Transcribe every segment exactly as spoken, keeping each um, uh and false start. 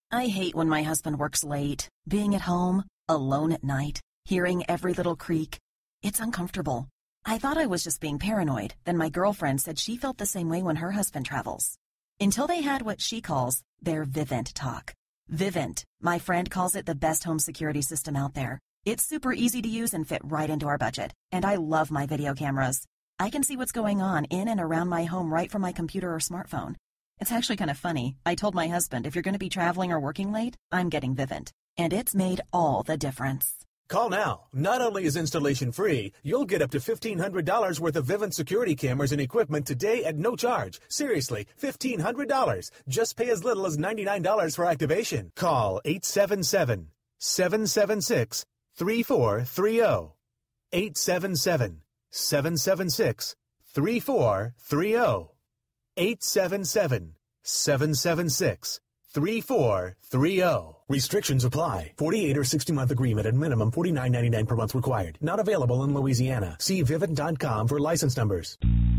I hate when my husband works late, being at home, alone at night, hearing every little creak. It's uncomfortable. I thought I was just being paranoid. Then my girlfriend said she felt the same way when her husband travels. Until they had what she calls their Vivint talk. Vivint, my friend calls it the best home security system out there. It's super easy to use and fit right into our budget. And I love my video cameras. I can see what's going on in and around my home right from my computer or smartphone. It's actually kind of funny. I told my husband, if you're going to be traveling or working late, I'm getting Vivint. And it's made all the difference. Call now. Not only is installation free, you'll get up to fifteen hundred dollars worth of Vivint security cameras and equipment today at no charge. Seriously, fifteen hundred dollars. Just pay as little as ninety-nine dollars for activation. Call eight seven seven, seven seven six, three four three zero. eight seven seven, seven seven six, three four three zero. eight seven seven, seven seven six, three four three zero. Restrictions apply. forty-eight or sixty month agreement at minimum forty-nine ninety-nine per month required. Not available in Louisiana. See Vivint dot com for license numbers.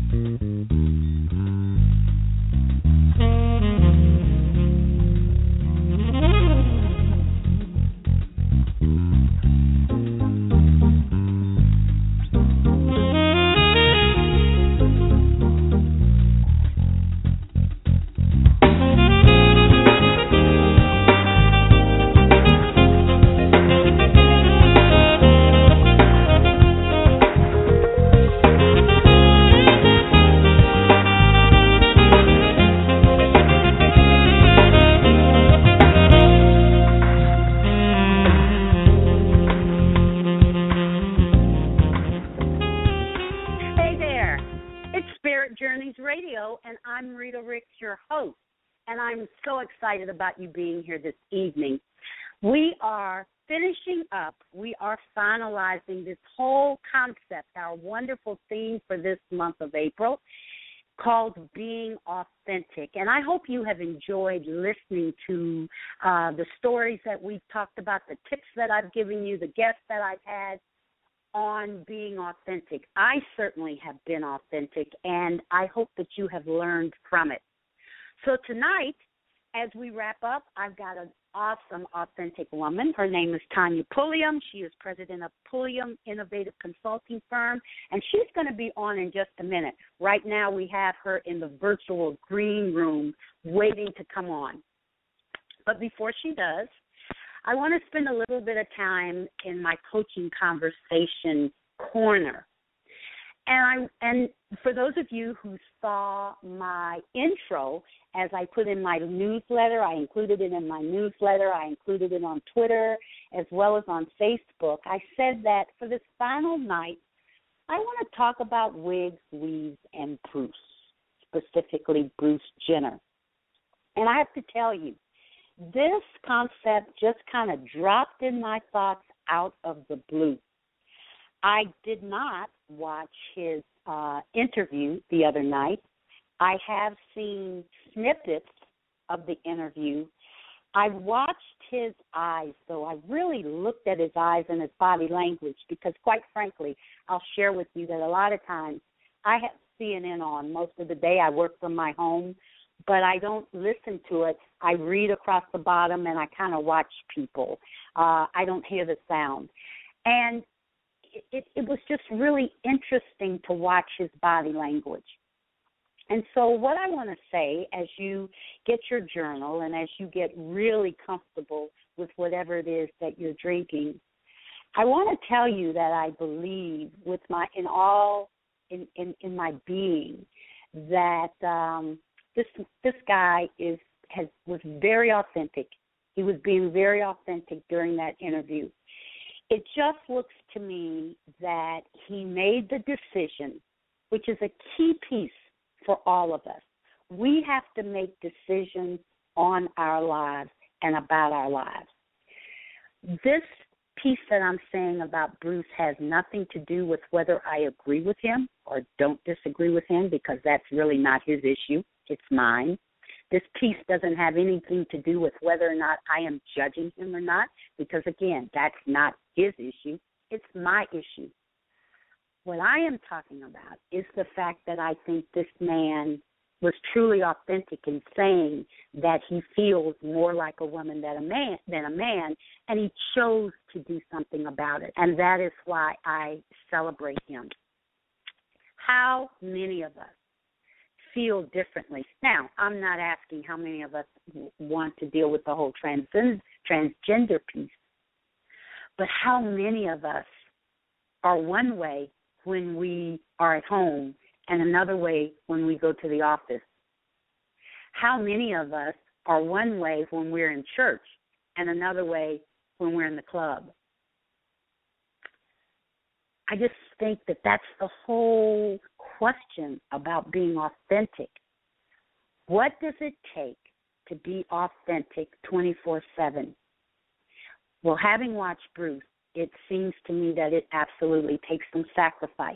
I'm so excited about you being here this evening. We are finishing up, we are finalizing this whole concept, our wonderful theme for this month of April, called Being Authentic. And I hope you have enjoyed listening to uh, the stories that we've talked about, the tips that I've given you, the guests that I've had on being authentic. I certainly have been authentic, and I hope that you have learned from it. So tonight, as we wrap up, I've got an awesome, authentic woman. Her name is Tonya Pulliam. She is president of Pulliam Innovative Consulting Firm, and she's going to be on in just a minute. Right now, we have her in the virtual green room waiting to come on. But before she does, I want to spend a little bit of time in my coaching conversation corner. And I, and for those of you who saw my intro, as I put in my newsletter, I included it in my newsletter, I included it on Twitter, as well as on Facebook. I said that for this final night, I want to talk about wigs, weaves, and Bruce, specifically Bruce Jenner. And I have to tell you, this concept just kind of dropped in my thoughts out of the blue. I did not watch his uh, interview the other night. I have seen snippets of the interview. I watched his eyes, though. I really looked at his eyes and his body language because, quite frankly, I'll share with you that a lot of times I have C N N on most of the day. I work from my home, but I don't listen to it. I read across the bottom, and I kind of watch people. Uh, I don't hear the sound. And It, it was just really interesting to watch his body language. And so what I want to say, as you get your journal and as you get really comfortable with whatever it is that you're drinking, I want to tell you that I believe with my in all in, in, in my being that um, this this guy is has was very authentic. He was being very authentic during that interview. It just looks to me that he made the decision, which is a key piece for all of us. We have to make decisions on our lives and about our lives. This piece that I'm saying about Bruce has nothing to do with whether I agree with him or don't disagree with him, because that's really not his issue. It's mine. This piece doesn't have anything to do with whether or not I am judging him or not, because, again, that's not his issue. It's my issue. What I am talking about is the fact that I think this man was truly authentic in saying that he feels more like a woman than a man, than a man, and he chose to do something about it. And that is why I celebrate him. How many of us feel differently? Now, I'm not asking how many of us want to deal with the whole trans- transgender piece, but how many of us are one way when we are at home and another way when we go to the office? How many of us are one way when we're in church and another way when we're in the club? I just think that that's the whole question about being authentic. What does it take to be authentic twenty-four seven? Well, having watched Bruce, it seems to me that it absolutely takes some sacrifice.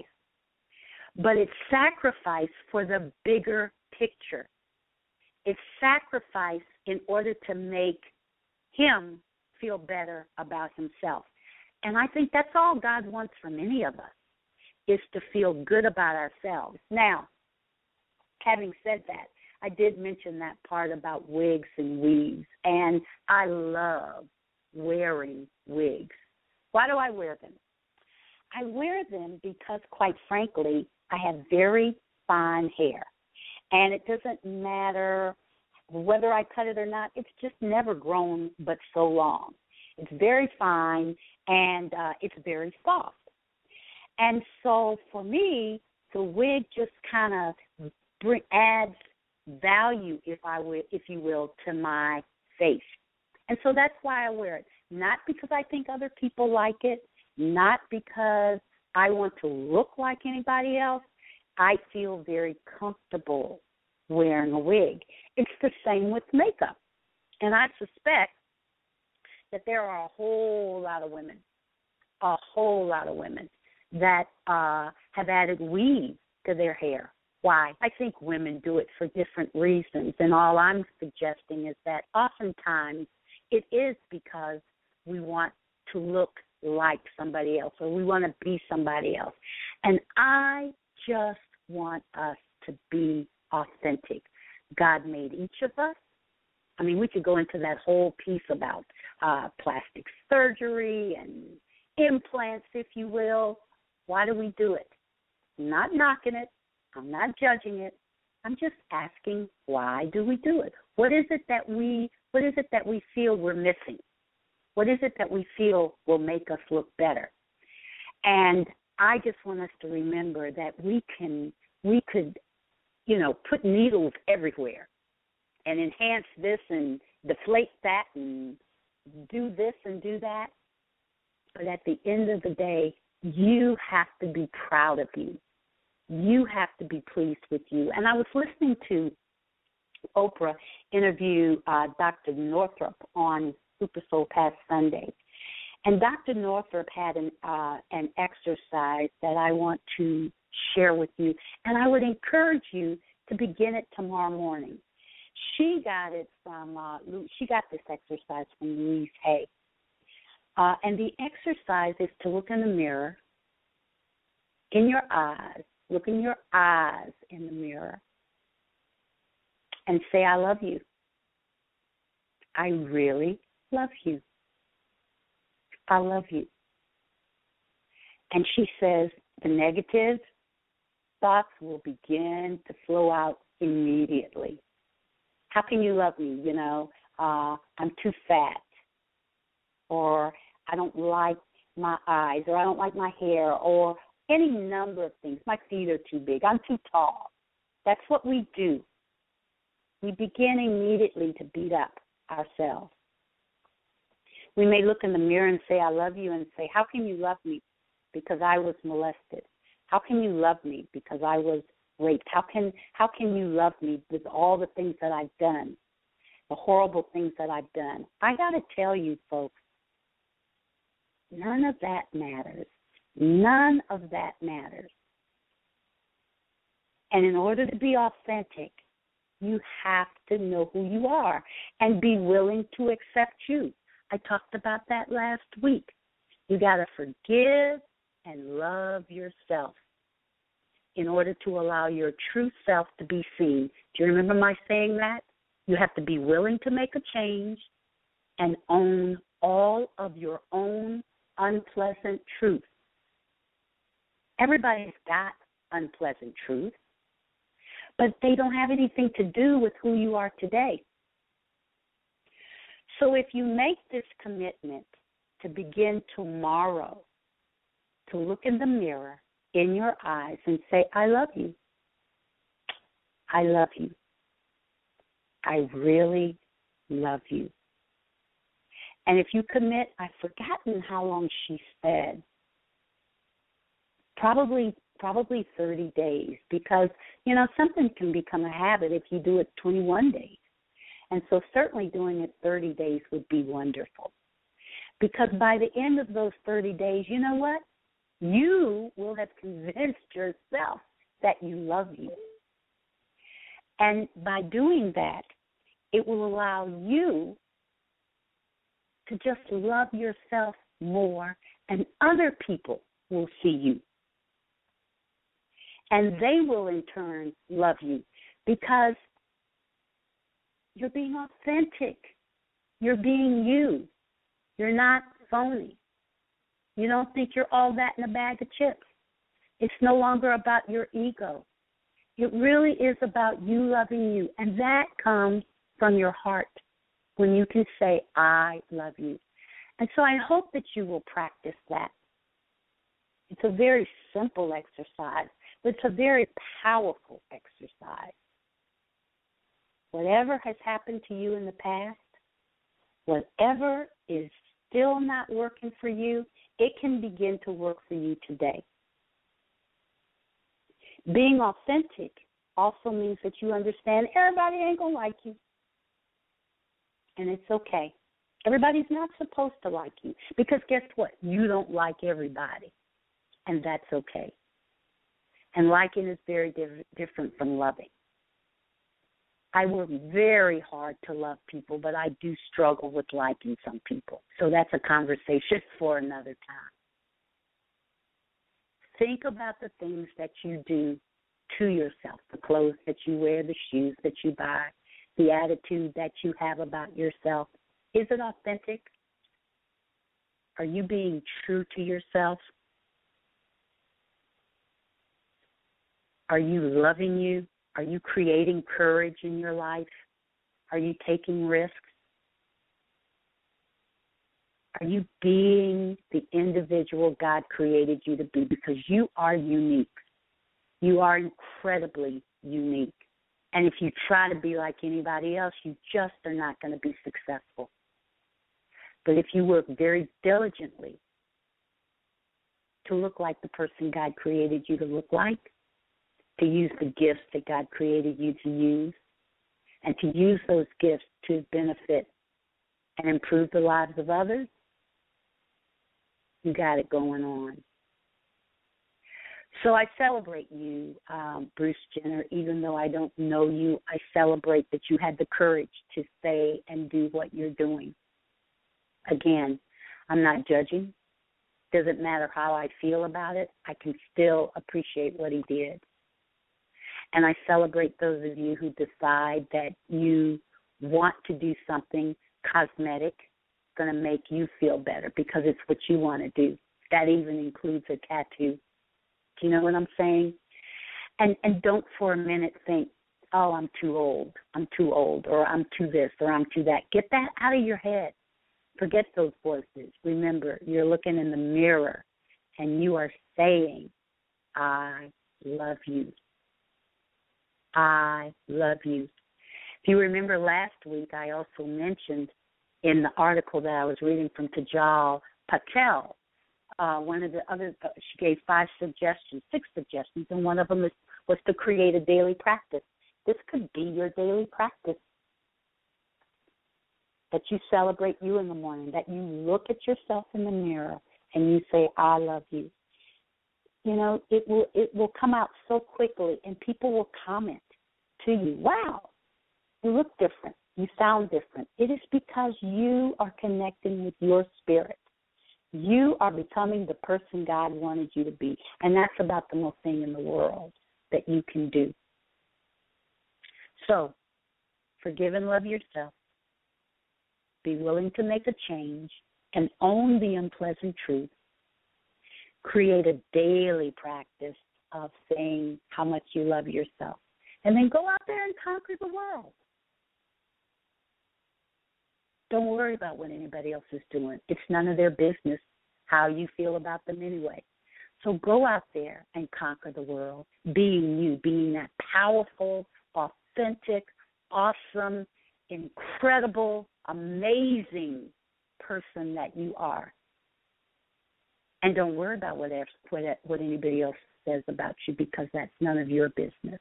But it's sacrifice for the bigger picture. It's sacrifice in order to make him feel better about himself. And I think that's all God wants from any of us, is to feel good about ourselves. Now, having said that, I did mention that part about wigs and weaves, and I love wearing wigs. Why do I wear them? I wear them because, quite frankly, I have very fine hair, and it doesn't matter whether I cut it or not. It's just never grown but so long. It's very fine, and uh, it's very soft. And so for me, the wig just kind of bring, adds value, if I will, if you will, to my face. And so that's why I wear it. Not because I think other people like it, not because I want to look like anybody else. I feel very comfortable wearing a wig. It's the same with makeup. And I suspect that there are a whole lot of women, a whole lot of women that uh, have added weave to their hair. Why? I think women do it for different reasons, and all I'm suggesting is that oftentimes it is because we want to look like somebody else, or we want to be somebody else. And I just want us to be authentic. God made each of us. I mean, we could go into that whole piece about uh, plastic surgery and implants, if you will. Why do we do it? I'm not knocking it. I'm not judging it. I'm just asking, why do we do it? What is it that we what is it that we feel we're missing? What is it that we feel will make us look better? And I just want us to remember that we can we could, you know, put needles everywhere and enhance this and deflate that and do this and do that. But at the end of the day, you have to be proud of you. You have to be pleased with you. And I was listening to Oprah interview uh, Doctor Northrup on Super Soul past Sunday. And Doctor Northrup had an, uh, an exercise that I want to share with you. And I would encourage you to begin it tomorrow morning. She got it from, uh, she got this exercise from Louise Hay. Uh, and the exercise is to look in the mirror, in your eyes, look in your eyes in the mirror, and say, I love you. I really love you. I love you. And she says the negative thoughts will begin to flow out immediately. How can you love me? You know, uh, I'm too fat, or I don't like my eyes, or I don't like my hair, or any number of things. My feet are too big. I'm too tall. That's what we do. We begin immediately to beat up ourselves. We may look in the mirror and say, I love you, and say, how can you love me? Because I was molested. How can you love me? Because I was raped. How can how can you love me with all the things that I've done, the horrible things that I've done? I got to tell you, folks, none of that matters. None of that matters. And in order to be authentic, you have to know who you are and be willing to accept you. I talked about that last week. You got to forgive and love yourself in order to allow your true self to be seen Do you remember my saying that? You have to be willing to make a change and own all of your own unpleasant truth. Everybody's got unpleasant truth, but they don't have anything to do with who you are today. So if you make this commitment to begin tomorrow to look in the mirror in your eyes and say, I love you. I love you. I really love you. And if you commit, I've forgotten how long she said, probably probably thirty days, because, you know, something can become a habit if you do it twenty-one days. And so certainly doing it thirty days would be wonderful. Because by the end of those thirty days, you know what? You will have convinced yourself that you love you. And by doing that, it will allow you to just love yourself more, and other people will see you. And they will, in turn, love you because you're being authentic. You're being you. You're not phony. You don't think you're all that in a bag of chips. It's no longer about your ego. It really is about you loving you, and that comes from your heart when you can say, I love you. And so I hope that you will practice that. It's a very simple exercise, but it's a very powerful exercise. Whatever has happened to you in the past, whatever is still not working for you, it can begin to work for you today. Being authentic also means that you understand everybody ain't going to like you. And it's okay. Everybody's not supposed to like you because guess what? You don't like everybody, and that's okay. And liking is very diff- different from loving. I work very hard to love people, but I do struggle with liking some people. So that's a conversation for another time. Think about the things that you do to yourself, the clothes that you wear, the shoes that you buy, the attitude that you have about yourself. Is it authentic? Are you being true to yourself? Are you loving you? Are you creating courage in your life? Are you taking risks? Are you being the individual God created you to be? Because you are unique. You are incredibly unique. And if you try to be like anybody else, you just are not going to be successful. But if you work very diligently to look like the person God created you to look like, to use the gifts that God created you to use, and to use those gifts to benefit and improve the lives of others, you got it going on. So I celebrate you, um, Bruce Jenner. Even though I don't know you, I celebrate that you had the courage to say and do what you're doing. Again, I'm not judging. Doesn't matter how I feel about it. I can still appreciate what he did. And I celebrate those of you who decide that you want to do something cosmetic, going to make you feel better because it's what you want to do. That even includes a tattoo. Do you know what I'm saying? And and don't for a minute think, oh, I'm too old, I'm too old, or I'm too this, or I'm too that. Get that out of your head. Forget those voices. Remember, you're looking in the mirror, and you are saying, I love you. I love you. If you remember last week, I also mentioned in the article that I was reading from Tejal Patel, uh, one of the other, uh, she gave five suggestions, six suggestions, and one of them is, was to create a daily practice. This could be your daily practice, that you celebrate you in the morning, that you look at yourself in the mirror and you say, I love you. You know, it will it will come out so quickly, and people will comment to you, wow, you look different, you sound different. It is because you are connecting with your spirit. You are becoming the person God wanted you to be, and that's about the most thing in the world that you can do. So, forgive and love yourself. Be willing to make a change and own the unpleasant truth. Create a daily practice of saying how much you love yourself. And then go out there and conquer the world. Don't worry about what anybody else is doing. It's none of their business how you feel about them anyway. So go out there and conquer the world, being you, being that powerful, authentic, awesome, incredible, amazing person that you are. And don't worry about what, what, what anybody else says about you, because that's none of your business.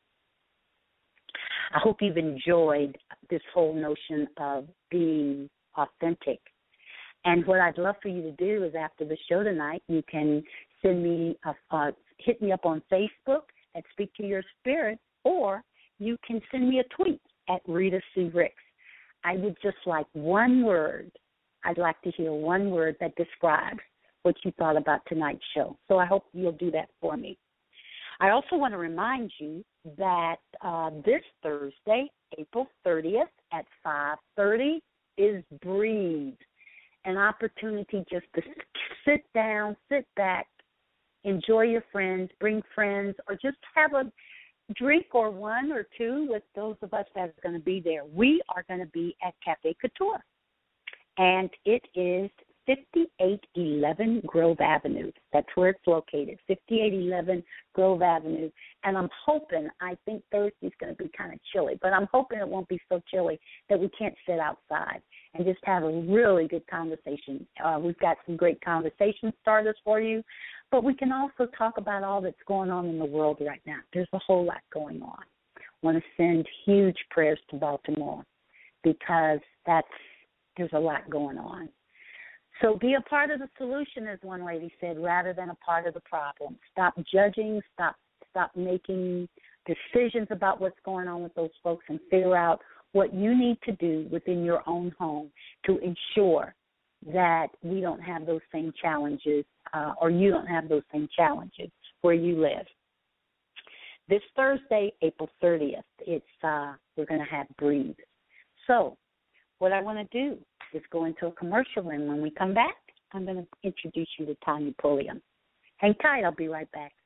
I hope you've enjoyed this whole notion of being authentic. And what I'd love for you to do is after the show tonight, you can send me, a, uh, hit me up on Facebook at Speak to Your Spirit, or you can send me a tweet at Rita C. Ricks. I would just like one word. I'd like to hear one word that describes what you thought about tonight's show. So I hope you'll do that for me. I also want to remind you that uh, this Thursday, April thirtieth at five thirty is Breathe, an opportunity just to sit down, sit back, enjoy your friends, bring friends, or just have a drink or one or two with those of us that are going to be there. We are going to be at Cafe Couture, and it is fifty-eight eleven Grove Avenue. That's where it's located, fifty-eight eleven Grove Avenue. And I'm hoping, I think Thursday's going to be kind of chilly, but I'm hoping it won't be so chilly that we can't sit outside and just have a really good conversation. Uh, we've got some great conversation starters for you, but we can also talk about all that's going on in the world right now. There's a whole lot going on. I want to send huge prayers to Baltimore, because that's there's a lot going on. So be a part of the solution, as one lady said, rather than a part of the problem. Stop judging, stop stop making decisions about what's going on with those folks, and figure out what you need to do within your own home to ensure that we don't have those same challenges, uh, or you don't have those same challenges where you live. This Thursday, April thirtieth, it's uh, we're going to have Breathe. So what I want to do is go into a commercial, and when we come back, I'm going to introduce you to Tonya Pulliam. Hang tight, I'll be right back.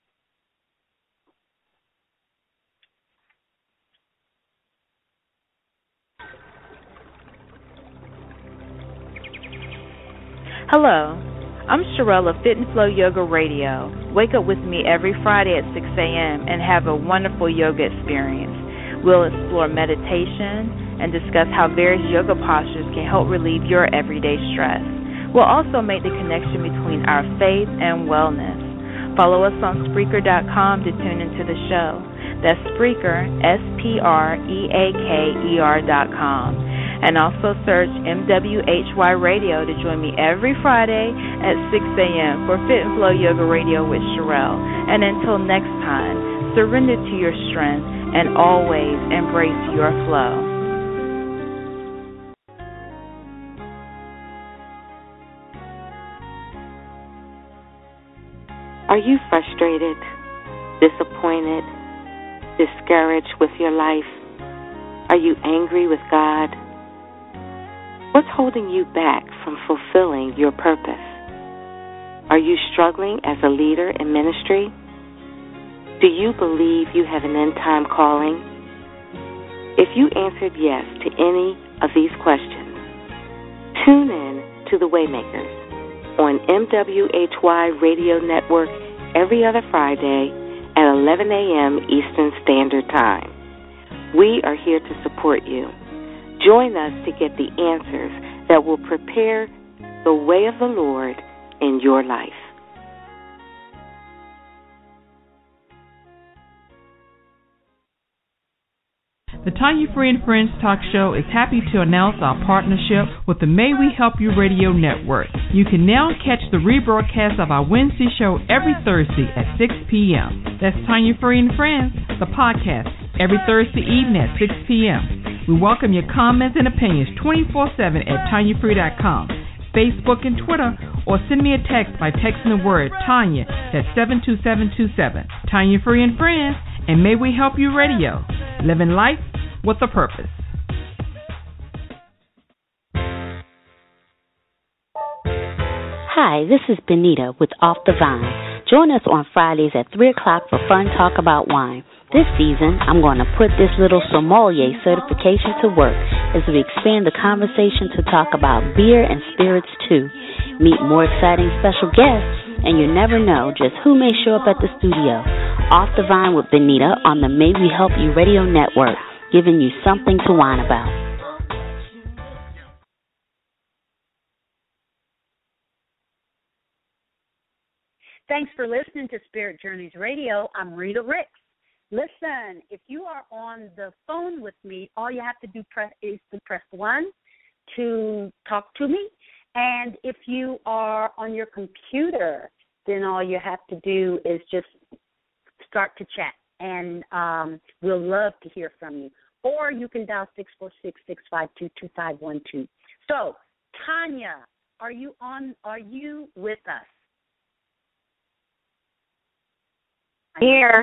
Hello, I'm Sherelle of Fit and Flow Yoga Radio. Wake up with me every Friday at six a.m. and have a wonderful yoga experience. We'll explore meditation and discuss how various yoga postures can help relieve your everyday stress. We'll also make the connection between our faith and wellness. Follow us on Spreaker dot com to tune into the show. That's Spreaker, S P R E A K E R dot com. And also search M W H Y Radio to join me every Friday at six a.m. for Fit and Flow Yoga Radio with Sherelle. And until next time, surrender to your strength and always embrace your flow. Are you frustrated, disappointed, discouraged with your life? Are you angry with God? What's holding you back from fulfilling your purpose? Are you struggling as a leader in ministry? Do you believe you have an end-time calling? If you answered yes to any of these questions, tune in to The Waymakers on M W H Y Radio Network every other Friday at eleven a.m. Eastern Standard Time. We are here to support you. Join us to get the answers that will prepare the way of the Lord in your life. The Tonya Free and Friends Talk Show is happy to announce our partnership with the May We Help You Radio Network. You can now catch the rebroadcast of our Wednesday show every Thursday at six p.m. That's Tonya Free and Friends, the podcast, every Thursday evening at six p.m. We welcome your comments and opinions twenty-four seven at Tonya Free dot com, Facebook and Twitter, or send me a text by texting the word Tonya, that's seven two seven two seven. Tonya Free and Friends, and May We Help You Radio. Living life with a purpose. Hi, this is Benita with Off the Vine. Join us on Fridays at three o'clock for Fun Talk About Wine. This season, I'm going to put this little sommelier certification to work as we expand the conversation to talk about beer and spirits too. Meet more exciting special guests, and you never know just who may show up at the studio. Off the Vine with Benita on the May We Help You Radio Network, giving you something to whine about. Thanks for listening to Spirit Journeys Radio. I'm Rita Ricks. Listen, if you are on the phone with me, all you have to do press, is to press one to talk to me. And if you are on your computer, then all you have to do is just start to chat. And um, we'll love to hear from you. Or you can dial six four six, six five two, two five one two. So, Tonya, are you on? Are you with us? Here.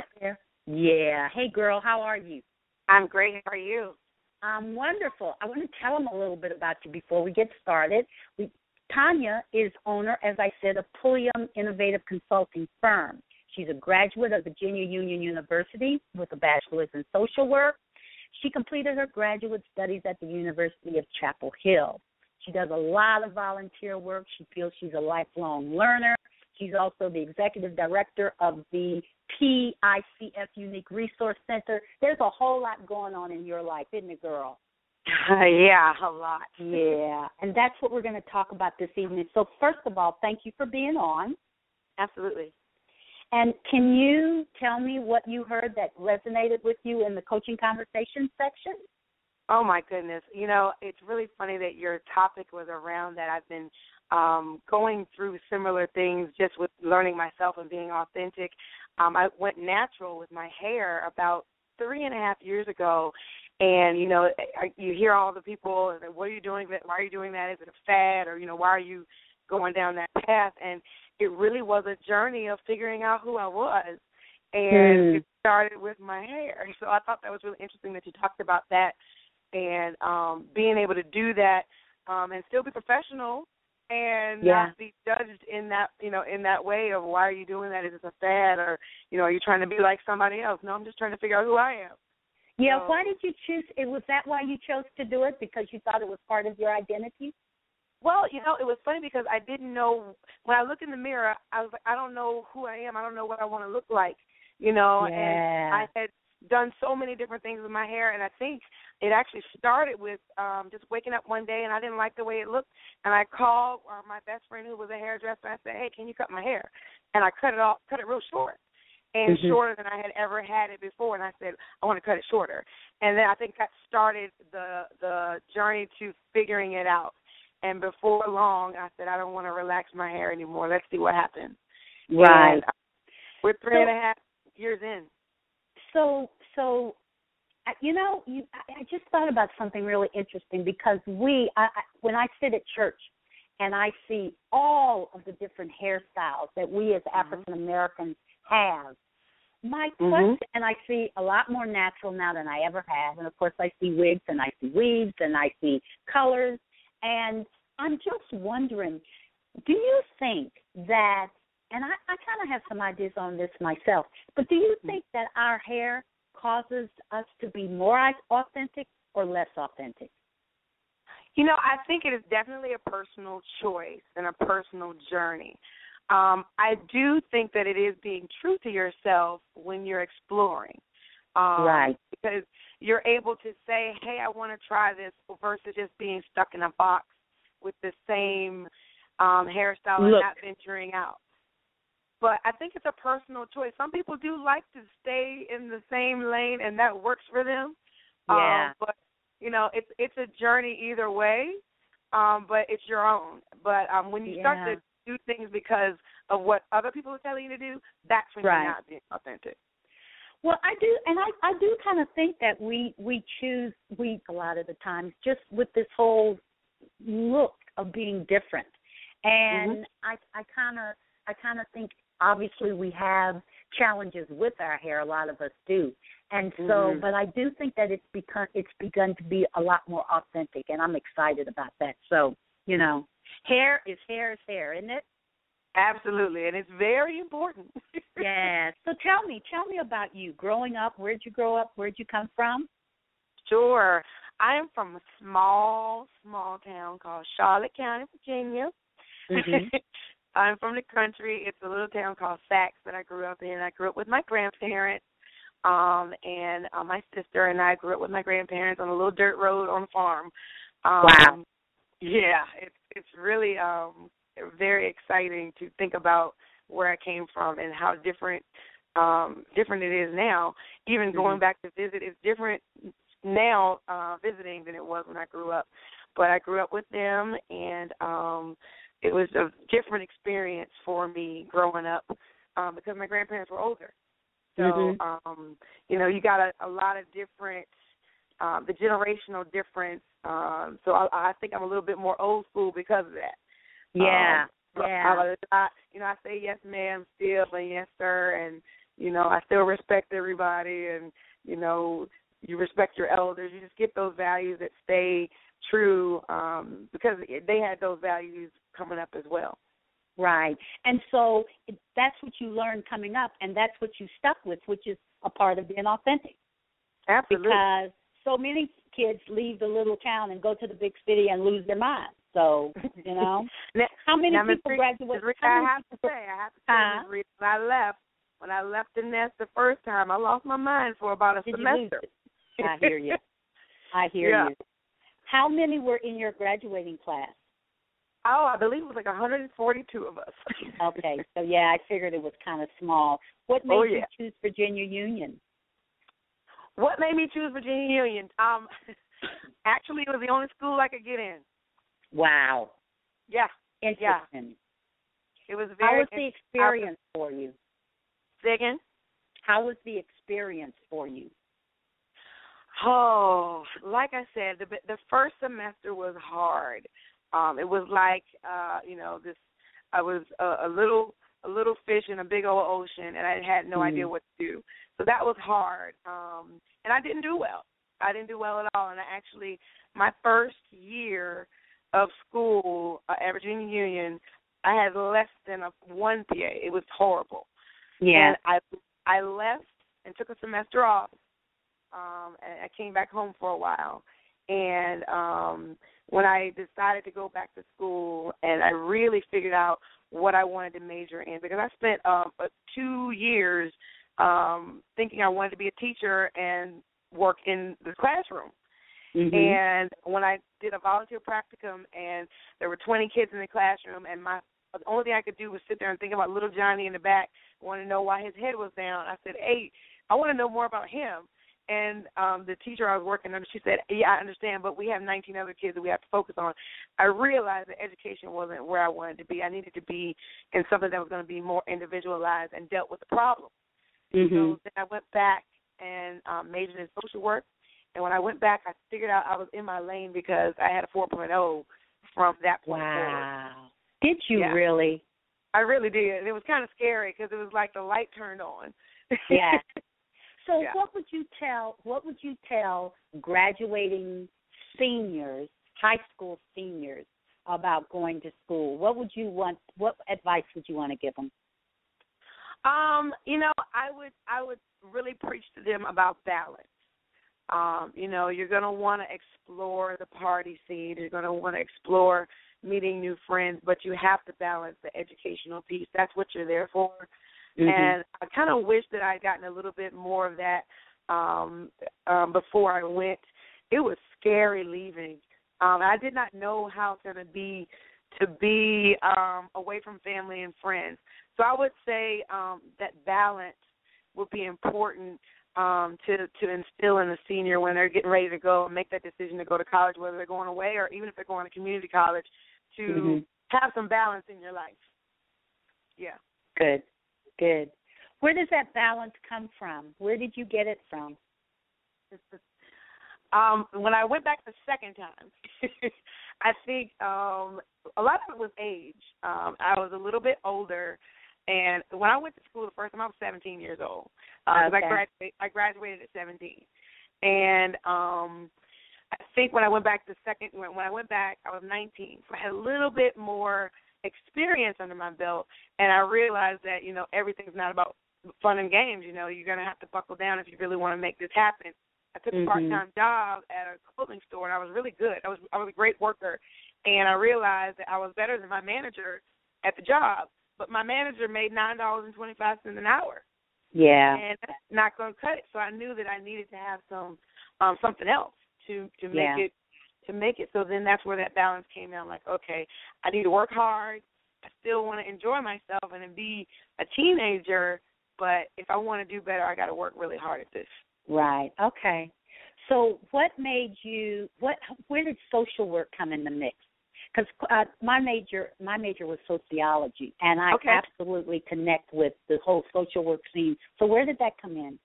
Yeah. Hey, girl, how are you? I'm great. How are you? I'm wonderful. I want to tell them a little bit about you before we get started. We, Tonya is owner, as I said, of Pulliam Innovative Consulting Firm. She's a graduate of Virginia Union University with a bachelor's in social work. She completed her graduate studies at the University of Chapel Hill. She does a lot of volunteer work. She feels she's a lifelong learner. She's also the executive director of the P I C F Unique Resource Center. There's a whole lot going on in your life, isn't it, girl? Uh, yeah, a lot. Yeah, and that's what we're going to talk about this evening. So first of all, thank you for being on. Absolutely. And can you tell me what you heard that resonated with you in the coaching conversation section? Oh, my goodness. You know, it's really funny that your topic was around that. I've been um, going through similar things just with learning myself and being authentic. Um, I went natural with my hair about three and a half years ago, and, you know, you hear all the people, what are you doing, why are you doing that, is it a fad, or, you know, why are you going down that path? And it really was a journey of figuring out who I was, and mm. it started with my hair. So I thought that was really interesting that you talked about that, and um, being able to do that um, and still be professional and yeah. not be judged in that, you know, in that way of why are you doing that? Is it a fad, or, you know, are you trying to be like somebody else? No, I'm just trying to figure out who I am. Yeah, so, why did you choose, it was that why you chose to do it, because you thought it was part of your identity? Well, you know, it was funny because I didn't know, when I looked in the mirror, I was like, I don't know who I am. I don't know what I want to look like, you know, yeah. and I had done so many different things with my hair, and I think it actually started with um, just waking up one day, and I didn't like the way it looked, and I called uh, my best friend who was a hairdresser, and I said, hey, can you cut my hair? And I cut it off, cut it real short, and mm-hmm. shorter than I had ever had it before, and I said, I want to cut it shorter. And then I think that started the the journey to figuring it out. And before long, I said, I don't want to relax my hair anymore. Let's see what happens. Right. And we're three so, and a half years in. So, so you know, you, I just thought about something really interesting because we, I, I, when I sit at church and I see all of the different hairstyles that we as mm-hmm. African Americans have, my question, mm-hmm. and I see a lot more natural now than I ever have. And, of course, I see wigs and I see weaves and I see colors. And I'm just wondering, do you think that, and I, I kind of have some ideas on this myself, but do you think that our hair causes us to be more authentic or less authentic? You know, I think it is definitely a personal choice and a personal journey. Um, I do think that it is being true to yourself when you're exploring. Um, right. Because you're able to say, hey, I want to try this versus just being stuck in a box with the same um, hairstyle and Look. not venturing out. But I think it's a personal choice. Some people do like to stay in the same lane, and that works for them. Yeah. Um, but, you know, it's it's a journey either way, um, but it's your own. But um, when you yeah. start to do things because of what other people are telling you to do, that's when right. you're not being authentic. Well, I do, and I, I do kind of think that we, we choose, we a lot of the times, just with this whole look of being different. And mm-hmm. I I kind of I kind of think, obviously, we have challenges with our hair. A lot of us do. And so, mm-hmm. but I do think that it's become, it's begun to be a lot more authentic, and I'm excited about that. So, you know, hair is hair is hair, isn't it? Absolutely, and it's very important. Yeah. So tell me, tell me about you. Growing up, where'd you grow up? Where'd you come from? Sure. I am from a small, small town called Charlotte County, Virginia. Mm-hmm. I'm from the country. It's a little town called Sax that I grew up in. I grew up with my grandparents, um, and uh, my sister and I grew up with my grandparents on a little dirt road on a farm. Um, Wow. Yeah, it's it's really um, very exciting to think about where I came from and how different um, different it is now. Even mm-hmm. going back to visit, it's different now uh, visiting than it was when I grew up. But I grew up with them, and um, it was a different experience for me growing up um, because my grandparents were older. So, mm-hmm. um, you know, you got a, a lot of different, um, the generational difference. Um, so I, I think I'm a little bit more old school because of that. Yeah, um, yeah. I, I, you know, I say yes, ma'am, still, and yes, sir, and, you know, I still respect everybody, and, you know, you respect your elders. You just get those values that stay true um, because they had those values coming up as well. Right. And so that's what you learned coming up, and that's what you stuck with, which is a part of being authentic. Absolutely. Because so many kids leave the little town and go to the big city and lose their mind. So, you know, now, how many now, people Miz graduate? Miz I have to say, I have to say, huh? Miz when I left, when I left the nest the first time, I lost my mind for about a Did semester. You lose it? I hear you. I hear yeah. you. How many were in your graduating class? Oh, I believe it was like one hundred forty-two of us. Okay, so yeah, I figured it was kind of small. What made oh, you yeah. choose Virginia Union? What made me choose Virginia Union? Um, actually, it was the only school I could get in. Wow. Yeah. Interesting. Yeah. It was very. How was the experience for you? Say again? How was the experience for you? Oh, like I said, the the first semester was hard. Um, it was like, uh, you know, this. I was a, a little, a little fish in a big old ocean, and I had no mm-hmm. idea what to do. So that was hard, um, and I didn't do well. I didn't do well at all. And I actually, my first year of school uh, at Virginia Union, I had less than a one P A. It was horrible. Yeah. And I, I left and took a semester off. Um, and I came back home for a while. And um, when I decided to go back to school, and I really figured out what I wanted to major in, because I spent um, two years um, thinking I wanted to be a teacher and work in the classroom. Mm-hmm. And when I did a volunteer practicum, and there were twenty kids in the classroom, and my the only thing I could do was sit there and think about little Johnny in the back, want to know why his head was down. I said, hey, I want to know more about him. And um, the teacher I was working under, she said, yeah, I understand, but we have nineteen other kids that we have to focus on. I realized that education wasn't where I wanted to be. I needed to be in something that was going to be more individualized and dealt with the problem. Mm-hmm. So then I went back and um, majored in social work. And when I went back, I figured out I was in my lane because I had a four point oh from that point wow. forward. Wow. Did you yeah. really? I really did. And it was kind of scary because it was like the light turned on. Yeah. So yeah. what would you tell what would you tell graduating seniors, high school seniors, about going to school? What would you want what advice would you want to give them? Um, you know, I would I would really preach to them about balance. Um, you know, you're going to want to explore the party scene. You're going to want to explore meeting new friends, but you have to balance the educational piece. That's what you're there for. Mm-hmm. And I kind of wish that I'd gotten a little bit more of that um, um, before I went. It was scary leaving. Um, I did not know how it's going to be to be um, away from family and friends. So I would say um, that balance would be important um, to, to instill in a senior when they're getting ready to go and make that decision to go to college, whether they're going away or even if they're going to community college, to mm-hmm. have some balance in your life. Yeah. Good, good. Where does that balance come from? Where did you get it from? Um, when I went back the second time, I think um, a lot of it was age. Um, I was a little bit older, And when I went to school the first time, I was seventeen years old. Uh, okay. I, graduated, I graduated at seventeen. And um, I think when I went back the second, when, when I went back, I was nineteen. So I had a little bit more experience under my belt, and I realized that, you know, everything's not about fun and games. You know, you're going to have to buckle down if you really want to make this happen. I took a mm-hmm. part-time job at a clothing store, and I was really good. I was I was a great worker, and I realized that I was better than my manager at the job, but my manager made nine dollars and twenty-five cents an hour. Yeah. And that's not going to cut it. So I knew that I needed to have some um, something else to, to make yeah. it to make it. So then that's where that balance came in. Like, okay, I need to work hard. I still want to enjoy myself and be a teenager, but if I want to do better, I got to work really hard at this. Right. Okay. So what made you? What? Where did social work come in the mix? Because uh, my major, my major was sociology, and I okay. absolutely connect with the whole social work scene. So where did that come in?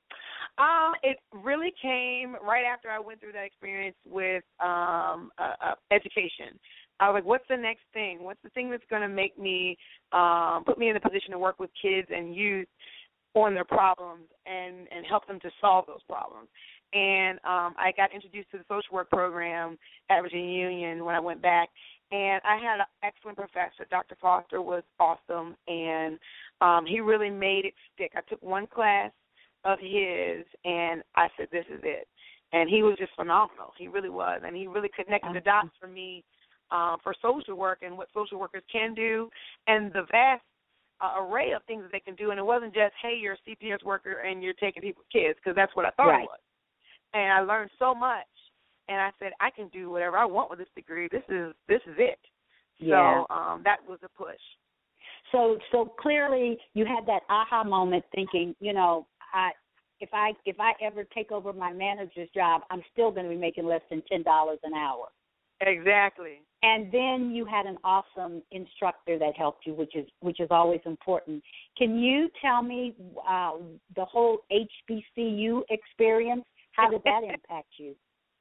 Um, it really came right after I went through that experience with um, uh, uh, education. I was like, what's the next thing? What's the thing that's going to make me, um, put me in a position to work with kids and youth on their problems and, and help them to solve those problems? And um, I got introduced to the social work program at Virginia Union when I went back. And I had an excellent professor. Doctor Foster was awesome, and um, he really made it stick. I took one class of his, and I said, this is it. And he was just phenomenal. He really was. And he really connected the dots for me uh, for social work and what social workers can do and the vast uh, array of things that they can do. And it wasn't just, hey, you're a C P S worker and you're taking people's kids, because that's what I thought right. it was. And I learned so much. And I said, I can do whatever I want with this degree. This is this is it. Yeah. So um, that was a push. So so clearly you had that aha moment thinking, you know, I if I if I ever take over my manager's job, I'm still going to be making less than ten dollars an hour. Exactly. And then you had an awesome instructor that helped you, which is which is always important. Can you tell me uh, the whole H B C U experience? How did that impact you?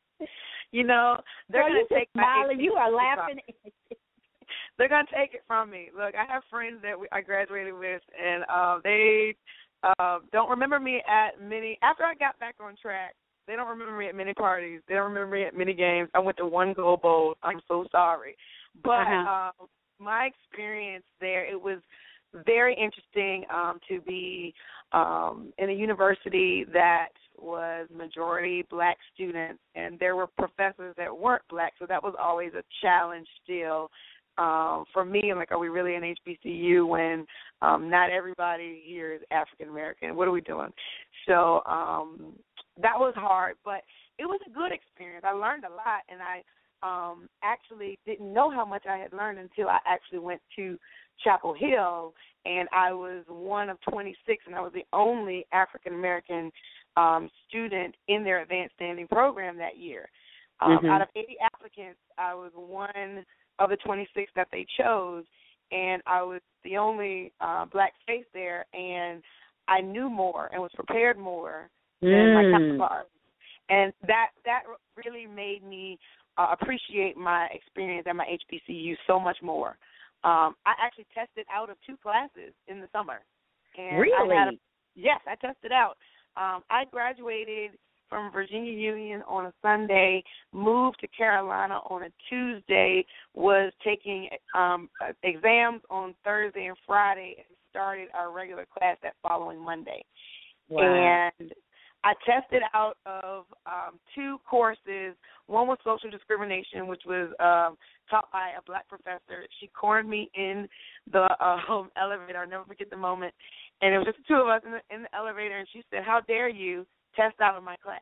You know, they're well, going to take my smiling. You are laughing. They're going to take it from me. Look, I have friends that we, I graduated with, and uh, they uh, don't remember me at many. After I got back on track, they don't remember me at many parties. They don't remember me at many games. I went to one Gold Bowl. I'm so sorry. But uh-huh. uh, my experience there, it was very interesting um, to be um, in a university that was majority black students, and there were professors that weren't black, so that was always a challenge still um, for me. Like, are we really in H B C U when um, not everybody here is African American? What are we doing? So um, that was hard, but it was a good experience. I learned a lot, and I um, actually didn't know how much I had learned until I actually went to Chapel Hill, and I was one of twenty-six, and I was the only African American um, student in their advanced standing program that year. Um, mm-hmm. Out of eighty applicants, I was one of the twenty-six that they chose, and I was the only uh, black face there, and I knew more and was prepared more than mm. my counterparts. And that that really made me uh, appreciate my experience at my H B C U so much more. Um, I actually tested out of two classes in the summer. And really? I had a, yes, I tested out. Um, I graduated from Virginia Union on a Sunday, moved to Carolina on a Tuesday, was taking um, exams on Thursday and Friday, and started our regular class that following Monday. Wow. And I tested out of um, two courses. One was social discrimination, which was um, taught by a black professor. She cornered me in the uh, elevator. I'll never forget the moment. And it was just the two of us in the, in the elevator, and she said, "How dare you test out of my class?"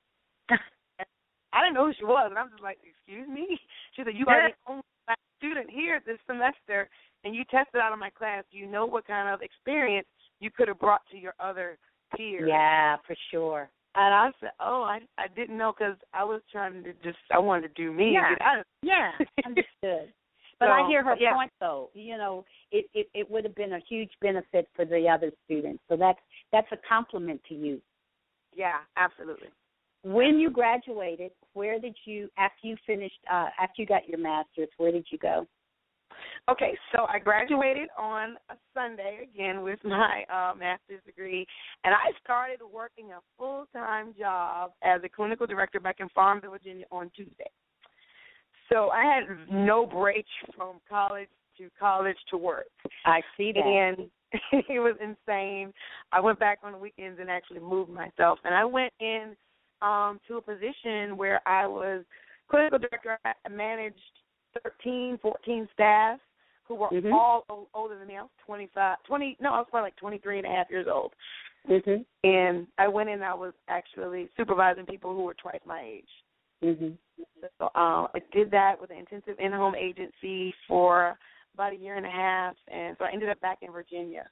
I didn't know who she was, and I'm just like, "Excuse me?" She said, "You are the only black student here this semester, and you tested out of my class. Do you know what kind of experience you could have brought to your other peers?" Yeah, for sure. And I said, "Oh, I I didn't know, because I was trying to just I wanted to do me." Yeah, I, yeah, understood. But so, I hear her yeah. point, though. You know, it, it, it would have been a huge benefit for the other students. So that's that's a compliment to you. Yeah, absolutely. When you graduated, where did you, after you finished, uh, after you got your master's, where did you go? Okay, so I graduated on a Sunday, again, with my uh, master's degree, and I started working a full-time job as a clinical director back in Farmville, Virginia on Tuesday. So I had no break from college to college to work. I see that. And it was insane. I went back on the weekends and actually moved myself, and I went in um, to a position where I was clinical director. I managed thirteen, fourteen staff who were mm-hmm. all o- older than me. I was twenty-five, twenty, no, I was probably like twenty-three and a half years old. Mm-hmm. And I went in and I was actually supervising people who were twice my age. Mm-hmm. So um, I did that with an intensive in-home agency for about a year and a half, and so I ended up back in Virginia.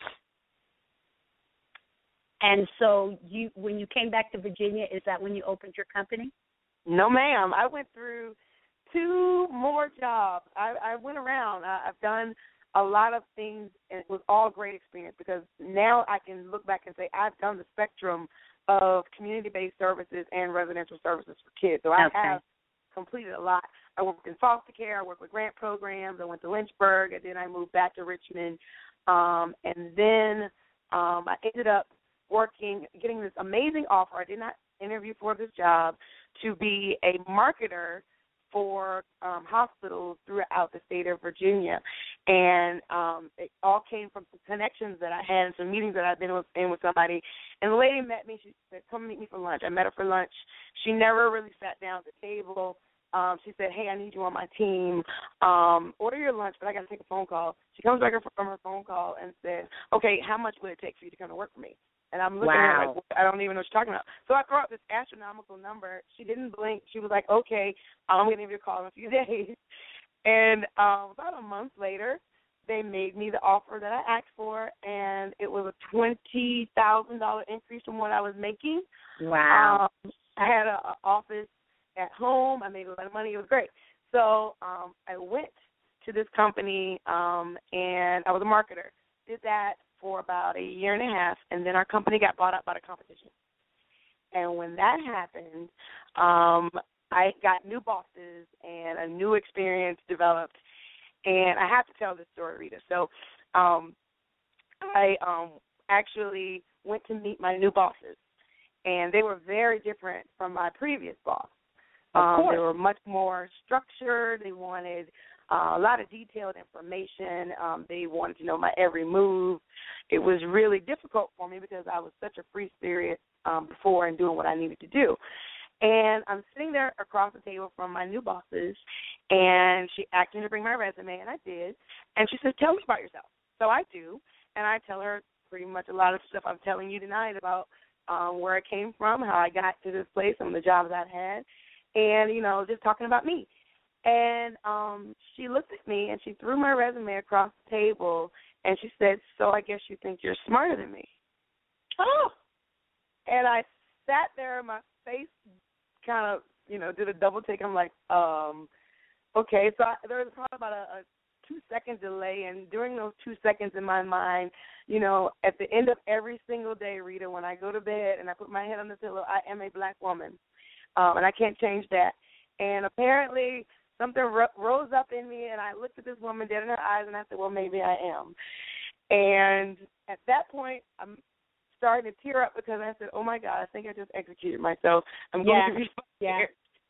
And so you, when you came back to Virginia, is that when you opened your company? No, ma'am. I went through two more jobs. I, I went around. I, I've done a lot of things, and it was all great experience because now I can look back and say I've done the spectrum of community-based services and residential services for kids. So I okay. have completed a lot. I worked in foster care. I worked with grant programs. I went to Lynchburg, and then I moved back to Richmond. Um, and then um, I ended up working, getting this amazing offer. I did not interview for this job to be a marketer for um, hospitals throughout the state of Virginia. And um, it all came from some connections that I had and some meetings that I've been with, in with somebody. And the lady met me. She said, come meet me for lunch. I met her for lunch. She never really sat down at the table. Um, she said, hey, I need you on my team. Um, order your lunch, but I got to take a phone call. She comes back from her phone call and says, okay, how much would it take for you to come to work for me? And I'm looking wow. at her like, I don't even know what you're talking about. So I throw out this astronomical number. She didn't blink. She was like, okay, I'm going to give you a call in a few days. And um, about a month later, they made me the offer that I asked for, and it was a twenty thousand dollars increase from what I was making. Wow. Um, I had an office at home. I made a lot of money. It was great. So um, I went to this company, um, and I was a marketer. Did that for about a year and a half, and then our company got bought up by the competition. And when that happened, um, I got new bosses and a new experience developed. And I have to tell this story, Rita. So um, I um, actually went to meet my new bosses, and they were very different from my previous boss. Um, they were much more structured. They wanted uh, a lot of detailed information. Um, they wanted to know my every move. It was really difficult for me because I was such a free spirit um, before and doing what I needed to do. And I'm sitting there across the table from my new bosses, and she asked me to bring my resume, and I did. And she said, tell me about yourself. So I do, and I tell her pretty much a lot of stuff I'm telling you tonight about um, where I came from, how I got to this place, some of the jobs I've had, and, you know, just talking about me. And um, she looked at me, and she threw my resume across the table, and she said, so I guess you think you're smarter than me. Oh! And I sat there, my face kind of, you know, did a double take. I'm like, um, okay. So I, there was probably about a, a two-second delay, and during those two seconds in my mind, you know, at the end of every single day, Rita, when I go to bed and I put my head on the pillow, I am a black woman, um, and I can't change that. And apparently something ro- rose up in me, and I looked at this woman dead in her eyes, and I said, well, maybe I am. And at that point, I'm starting to tear up because I said, oh, my God, I think I just executed myself. I'm going yeah. to be yeah.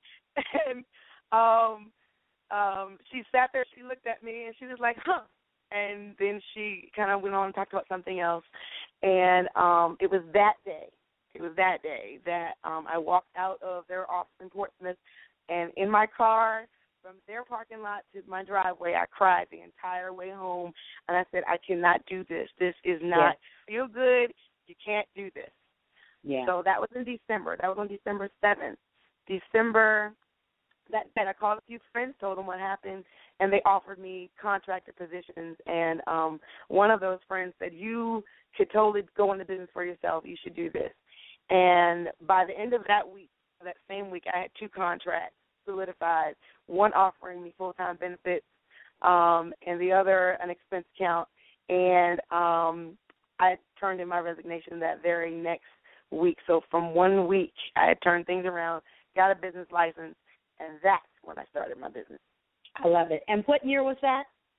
And um, um, she sat there, she looked at me, and she was like, huh. And then she kind of went on and talked about something else. And um, it was that day, it was that day that um, I walked out of their office in Portsmouth, and in my car, from their parking lot to my driveway, I cried the entire way home. And I said, I cannot do this. This is not yeah. feel good. You can't do this. Yeah. So that was in December. That was on December seventh. December, that, that I called a few friends, told them what happened, and they offered me contractor positions. And um, one of those friends said, you could totally go into business for yourself. You should do this. And by the end of that week, that same week, I had two contracts solidified, one offering me full-time benefits um, and the other an expense account. And um, I turned in my resignation that very next week. So from one week, I had turned things around, got a business license, and that's when I started my business. I love it. And what year was that?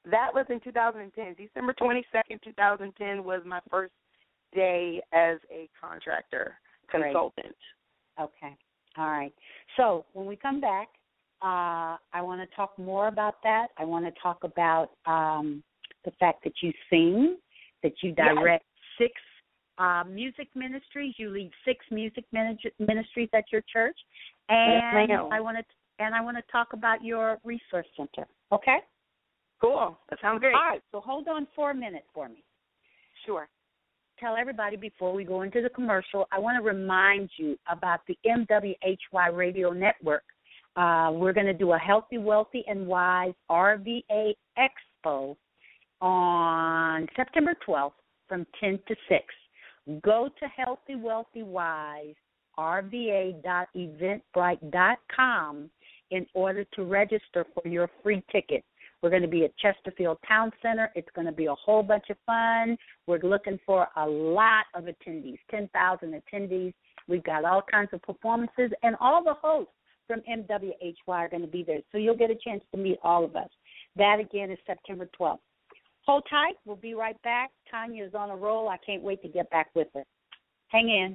that was in two thousand ten. December twenty-second, twenty ten was my first day as a contractor consultant. Great. Okay. All right. So when we come back, uh, I want to talk more about that. I want to talk about um, the fact that you sing, that you direct yes. six uh, music ministries. You lead six music ministries at your church, and yes, I want to and I want to talk about your resource center. Okay. Cool. That sounds great. All right. So hold on for a minute for me. Sure. Tell everybody before we go into the commercial, I want to remind you about the M W H Y Radio Network. Uh, we're going to do a Healthy, Wealthy, and Wise R V A Expo on September twelfth from ten to six. Go to Healthy, Wealthy, Wise R V A dot eventbrite dot com in order to register for your free ticket. We're going to be at Chesterfield Town Center. It's going to be a whole bunch of fun. We're looking for a lot of attendees, ten thousand attendees. We've got all kinds of performances, and all the hosts from M W H Y are going to be there. So you'll get a chance to meet all of us. That, again, is September twelfth. Hold tight. We'll be right back. Tonya is on a roll. I can't wait to get back with her. Hang in.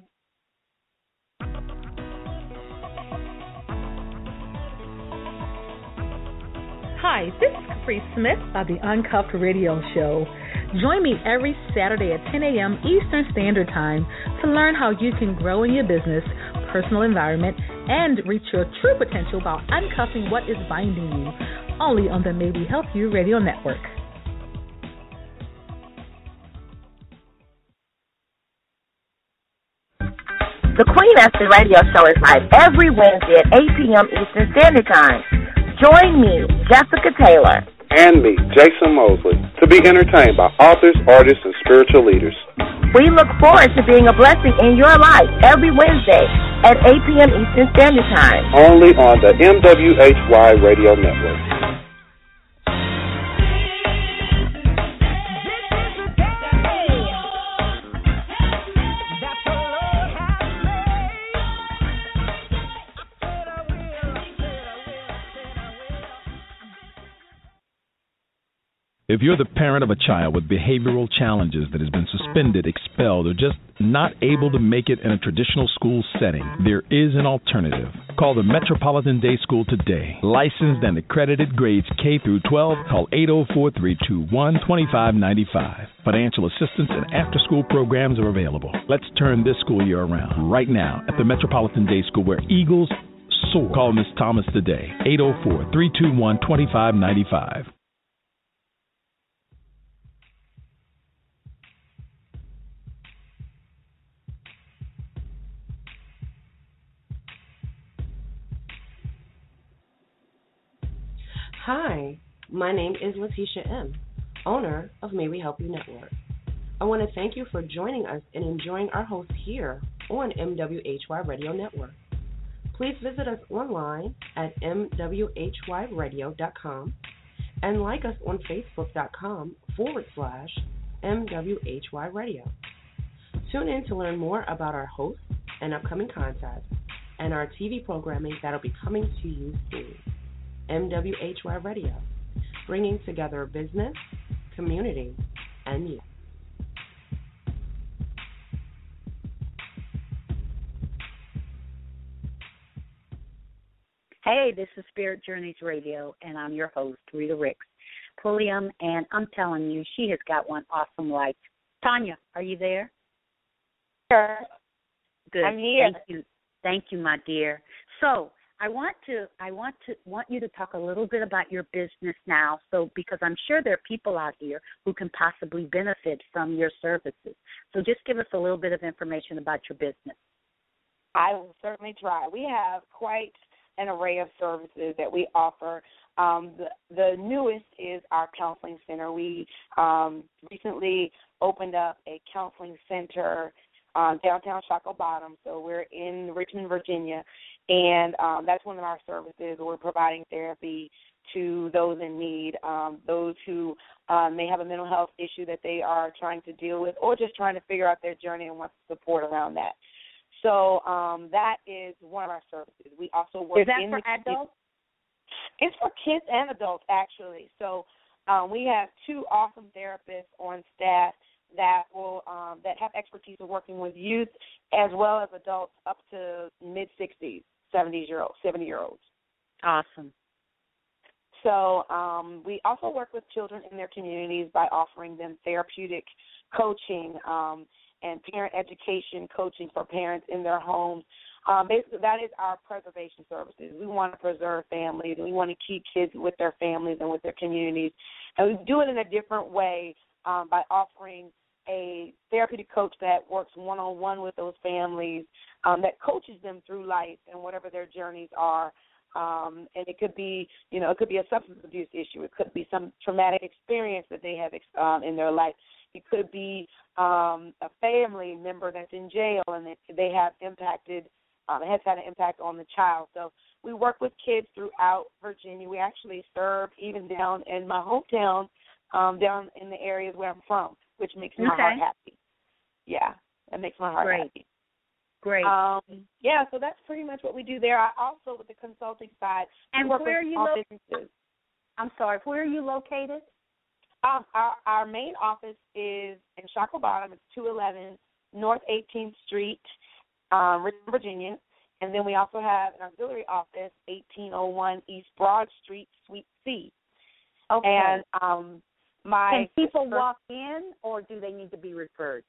Hi, this is Capri Smith of the Uncuffed Radio Show. Join me every Saturday at ten a.m. Eastern Standard Time to learn how you can grow in your business, personal environment, and reach your true potential while uncuffing what is binding you. Only on the May We Help You Radio Network. The Queen Esther Radio Show is live every Wednesday at eight p.m. Eastern Standard Time. Join me, Jessica Taylor, and me, Jason Mosley, to be entertained by authors, artists, and spiritual leaders. We look forward to being a blessing in your life every Wednesday at eight p.m. Eastern Standard Time. Only on the M W H Y Radio Network. If you're the parent of a child with behavioral challenges that has been suspended, expelled, or just not able to make it in a traditional school setting, there is an alternative. Call the Metropolitan Day School today. Licensed and accredited grades K through twelve. Call eight oh four, three two one, two five nine five. Financial assistance and after-school programs are available. Let's turn this school year around right now at the Metropolitan Day School, where Eagles soar. Call Miss Thomas today. eight oh four, three two one, two five nine five. Hi, my name is Letitia M., owner of May We Help You Network. I want to thank you for joining us and enjoying our hosts here on M W H Y Radio Network. Please visit us online at m w h y radio dot com and like us on facebook.com forward slash MWHY Radio. Tune in to learn more about our hosts and upcoming contests and our T V programming that'll be coming to you soon. M W H Y Radio, bringing together business, community, and you. Hey, this is Spirit Journeys Radio, and I'm your host, Rita Ricks Pulliam, and I'm telling you, she has got one awesome life. Tonya, are you there? Sure. Good. I'm here. Thank you. Thank you, my dear. So, I want to I want to want you to talk a little bit about your business now, so because I'm sure there are people out here who can possibly benefit from your services. So just give us a little bit of information about your business. I will certainly try. We have quite an array of services that we offer. Um, the, the newest is our counseling center. We um, recently opened up a counseling center um, downtown Shockoe Bottom, so we're in Richmond, Virginia. And um, that's one of our services. We're providing therapy to those in need, um, those who uh, may have a mental health issue that they are trying to deal with, or just trying to figure out their journey and want support around that. So um, that is one of our services. We also work is that in for the adults? It's for kids and adults, actually. So Um, we have two awesome therapists on staff that will um, that have expertise of working with youth as well as adults up to mid sixties, seventy year olds, seventy year olds. Awesome. So um, we also work with children in their communities by offering them therapeutic coaching um, and parent education coaching for parents in their homes. Um, basically, that is our preservation services. We want to preserve families, and we want to keep kids with their families and with their communities. And we do it in a different way um, by offering a therapeutic coach that works one-on-one with those families, um, that coaches them through life and whatever their journeys are. Um, and it could be, you know, it could be a substance abuse issue. It could be some traumatic experience that they have um, in their life. It could be um, a family member that's in jail and they, they have impacted, um, it has had an impact on the child. So we work with kids throughout Virginia. We actually serve even down in my hometown, um, down in the areas where I'm from, which makes my okay. heart happy. Yeah, that makes my heart Great. happy. Great. Um, yeah, so that's pretty much what we do there. I also, with the consulting side, and work where with are you small lo- businesses. I'm sorry, where are you located? Um, our, our main office is in Shockoe Bottom. It's two eleven North eighteenth Street, um, Richmond, Virginia. And then we also have an auxiliary office, eighteen oh one East Broad Street, Suite C. Okay. And um, my Can people sister, walk in, or do they need to be referred?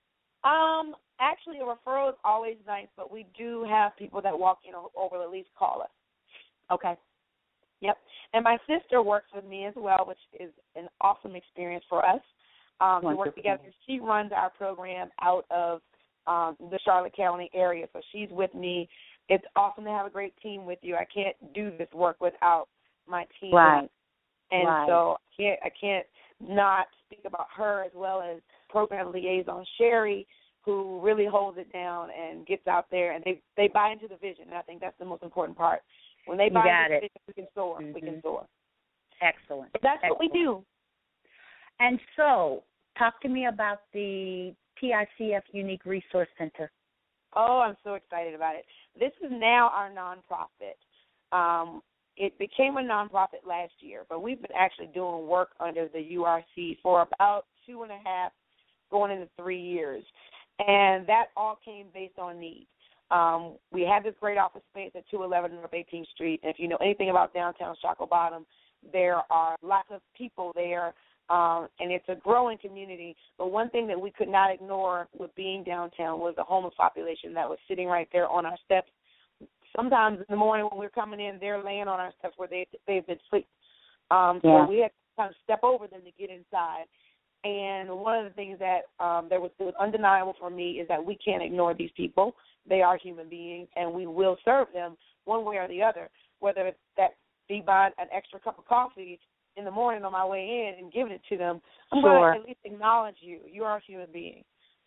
Um, actually, a referral is always nice, but we do have people that walk in or, or will at least call us. Okay. Yep. And my sister works with me as well, which is an awesome experience for us. Um, we work together. She runs our program out of um, the Charlotte County area, so she's with me. It's awesome to have a great team with you. I can't do this work without my team. Right. And right. so I can't, I can't not speak about her, as well as program liaison Sherry, who really holds it down and gets out there, and they they buy into the vision. And I think that's the most important part. When they you buy got into it. the vision, we can soar. Mm-hmm. We can soar. Excellent. But that's Excellent. what we do. And so, talk to me about the T I C F Unique Resource Center. Oh, I'm so excited about it. This is now our nonprofit. Um, it became a nonprofit last year, but we've been actually doing work under the U R C for about two and a half, going into three years. And that all came based on need. Um, we have this great office space at two eleven North eighteenth Street. And if you know anything about downtown Shockoe Bottom, there are lots of people there, um, and it's a growing community. But one thing that we could not ignore with being downtown was the homeless population that was sitting right there on our steps. Sometimes in the morning when we're coming in, they're laying on our steps where they, they've been asleep. Um, yeah. So we had to kind of step over them to get inside. And one of the things that um, there was, it was undeniable for me is that we can't ignore these people. They are human beings, and we will serve them one way or the other, whether it's that be buying an extra cup of coffee in the morning on my way in and giving it to them. I'm sure. going to at least acknowledge you. You are a human being.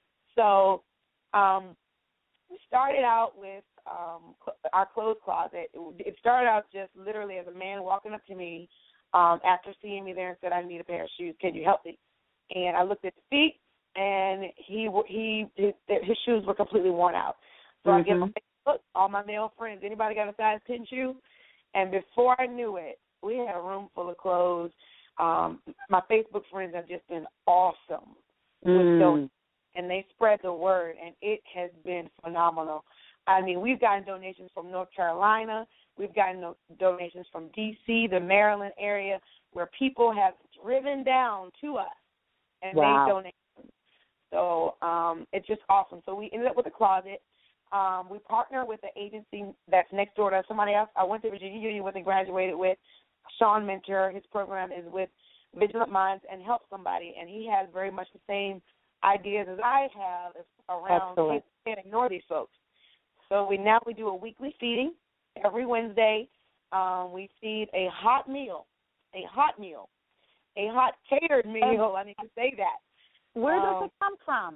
So um, we started out with um, our clothes closet. It, it started out just literally as a man walking up to me um, after seeing me there and said, I need a pair of shoes. Can you help me? And I looked at the feet, and he he his, his shoes were completely worn out. So mm-hmm. I give him a look, all my male friends, anybody got a size ten shoe? And before I knew it, we had a room full of clothes. Um, my Facebook friends have just been awesome mm. with those, and they spread the word, and it has been phenomenal. I mean, we've gotten donations from North Carolina. We've gotten no- donations from D C, the Maryland area, where people have driven down to us and wow. made donations. So um, it's just awesome. So we ended up with a closet. Um, we partner with an agency that's next door to somebody else I went to Virginia Union with and graduated with. Sean Mentor, his program is with Vigilant Minds and Help Somebody, and he has very much the same ideas as I have around Excellent. Can't ignore these folks. So we now we do a weekly feeding every Wednesday. Um, we feed a hot meal, a hot meal, a hot catered meal. I need to say that. Where um, does it come from?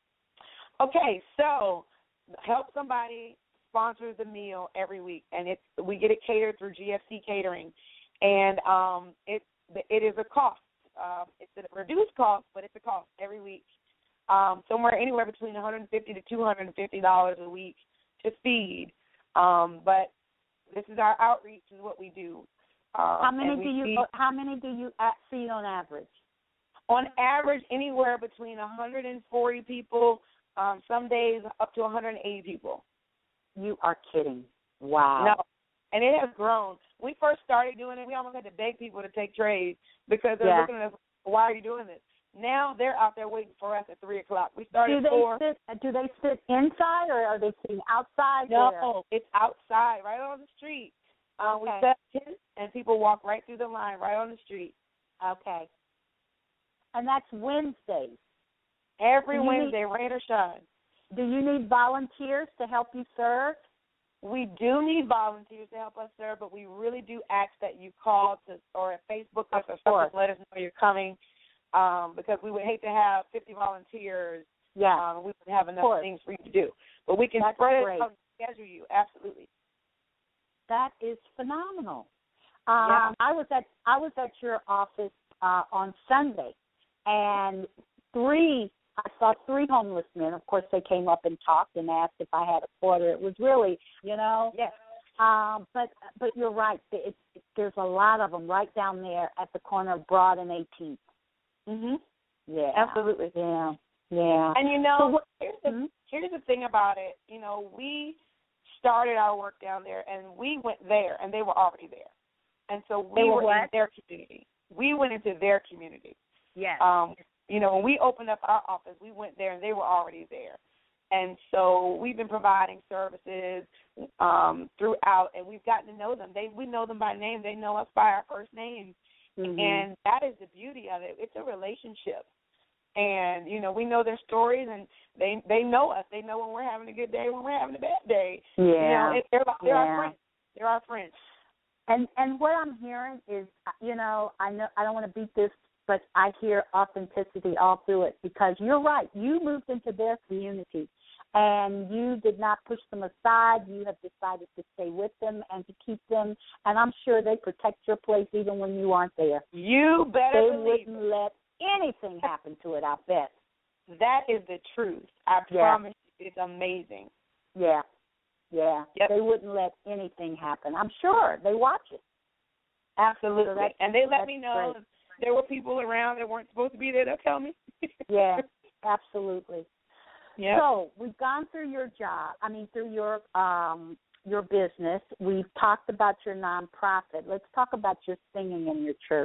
Okay, so Help Somebody sponsors the meal every week, and it's we get it catered through G F C Catering, and um, it it is a cost. Uh, it's a reduced cost, but it's a cost every week. Um, somewhere anywhere between one hundred fifty dollars to two hundred fifty dollars a week to feed. Um, but this is our outreach, is what we do. Um, how many do you feed, How many do you feed on average? On average, anywhere between one hundred forty people, um, some days up to one hundred eighty people. You are kidding. Wow. No, and it has grown. When we first started doing it, we almost had to beg people to take trays because they're yeah. looking at us, why are you doing this? Now they're out there waiting for us at three o'clock. We started do at four. They sit, do they sit inside or are they sitting outside? No, there? It's outside, right on the street. Um, okay. We set tents and people walk right through the line, right on the street. Okay. And that's Wednesdays. Every Wednesday, need, rain or shine. Do you need volunteers to help you serve? We do need volunteers to help us serve, but we really do ask that you call to or Facebook us or something, let us know you're coming, um, because we would hate to have fifty volunteers. Yeah. Um, we would have enough things for you to do. But we can That's spread great. it out and schedule you, absolutely. That is phenomenal. Um, yeah. I was at I was at your office uh, on Sunday, and three I saw three homeless men. Of course, they came up and talked and asked if I had a quarter. It was really, you know. Yes. Um, but but you're right. It, it, there's a lot of them right down there at the corner of Broad and eighteenth. Mhm. Yeah. Absolutely. Yeah. Yeah. And you know, so what, here's the mm-hmm. here's the thing about it. You know, we started our work down there, and we went there, and they were already there, and so we they were, were what? in their community. We went into their community. Yes. Um, you know, when we opened up our office, we went there, and they were already there, and so we've been providing services um, throughout, and we've gotten to know them. They we know them by name. They know us by our first names, mm-hmm. and that is the beauty of it. It's a relationship. And, you know, we know their stories, and they they know us. They know when we're having a good day, when we're having a bad day. Yeah. You know, it, they're, they're yeah. our friends. They're our friends. And and what I'm hearing is, you know, I know I don't want to beat this, but I hear authenticity all through it, because you're right. You moved into their community, and you did not push them aside. You have decided to stay with them and to keep them. And I'm sure they protect your place even when you aren't there. You better They believe wouldn't let anything happen to it, I bet. That is the truth. I yeah. promise you, it's amazing. Yeah, yeah. Yep. They wouldn't let anything happen. I'm sure they watch it. Absolutely. So and they let me know great. if there were people around that weren't supposed to be there. They'll tell me. yeah, absolutely. Yeah. So we've gone through your job. I mean, through your um your business. We've talked about your nonprofit. Let's talk about your singing in your church.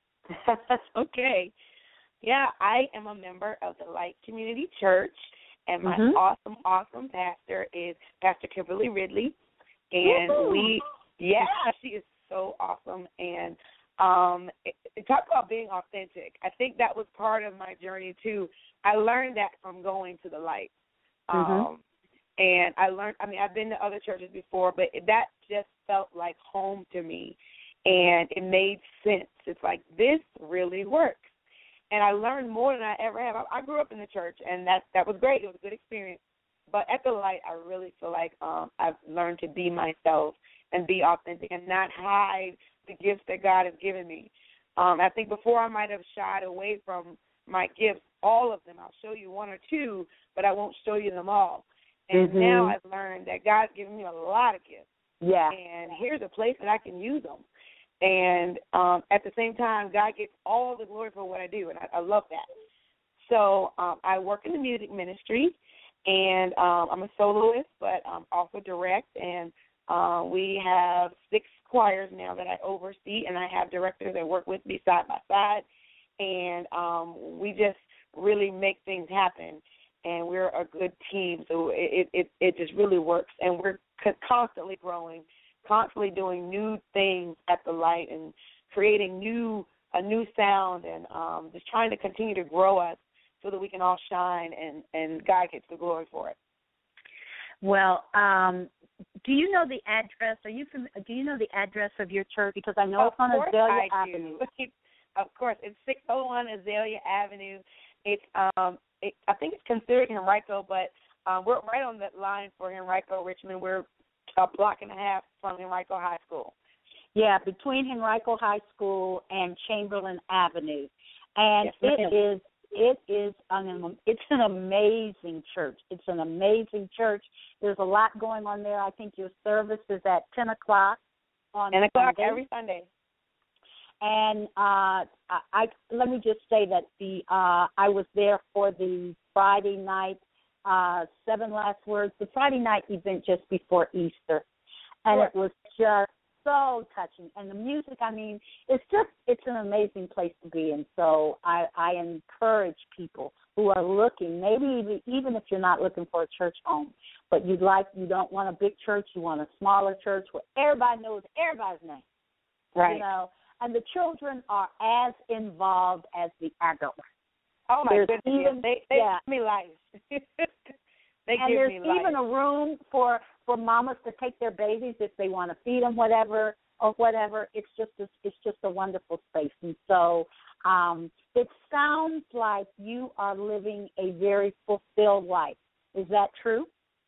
Okay. Yeah, I am a member of the Light Community Church, and my mm-hmm. awesome, awesome pastor is Pastor Kimberly Ridley. And Woo-hoo. we, yeah, she is so awesome. And um, it, it, talk about being authentic. I think that was part of my journey, too. I learned that from going to the Light. Mm-hmm. Um, and I learned, I mean, I've been to other churches before, but that just felt like home to me. And it made sense. It's like, this really works. And I learned more than I ever have. I, I grew up in the church, and that that was great. It was a good experience. But at the Light, I really feel like um, I've learned to be myself and be authentic and not hide the gifts that God has given me. Um, I think before I might have shied away from my gifts, all of them. I'll show you one or two, but I won't show you them all. And mm-hmm. now I've learned that God's given me a lot of gifts. Yeah. And here's a place that I can use them. And um, at the same time, God gets all the glory for what I do, and I, I love that. So um, I work in the music ministry, and um, I'm a soloist, but um, also direct. And uh, we have six choirs now that I oversee, and I have directors that work with me side by side. And um, we just really make things happen, and we're a good team. So it it, it just really works, and we're constantly growing. Constantly doing new things at the Light and creating new a new sound, and um, just trying to continue to grow us so that we can all shine, and, and God gets the glory for it. Well, um, do you know the address? Are you from, do you know the address of your church? Because I know of it's on Azalea I Avenue. Do. Of course, it's six oh one Azalea Avenue. It's um, it, I think it's considered Henrico, but uh, we're right on that line for Henrico Richmond. We're a block and a half from Henrico High School. Yeah, between Henrico High School and Chamberlain Avenue. And yes, it is it is an it's an amazing church. It's an amazing church. There's a lot going on there. I think your service is at ten o'clock on ten o'clock Sunday. every Sunday. And uh, I, I let me just say that the uh, I was there for the Friday night uh, Seven Last Words, the Friday night event just before Easter, and sure. It was just so touching. And the music, I mean, it's just it's an amazing place to be. And so I, I encourage people who are looking, maybe even, even if you're not looking for a church home, but you'd like you don't want a big church, you want a smaller church where everybody knows everybody's name, right? You know. And the children are as involved as the adults. Oh, my there's goodness. Even, they they yeah. give me life. they and give there's me life. even a room for, for mamas to take their babies if they want to feed them whatever or whatever. It's just a, it's just a wonderful space. And so um, it sounds like you are living a very fulfilled life. Is that true?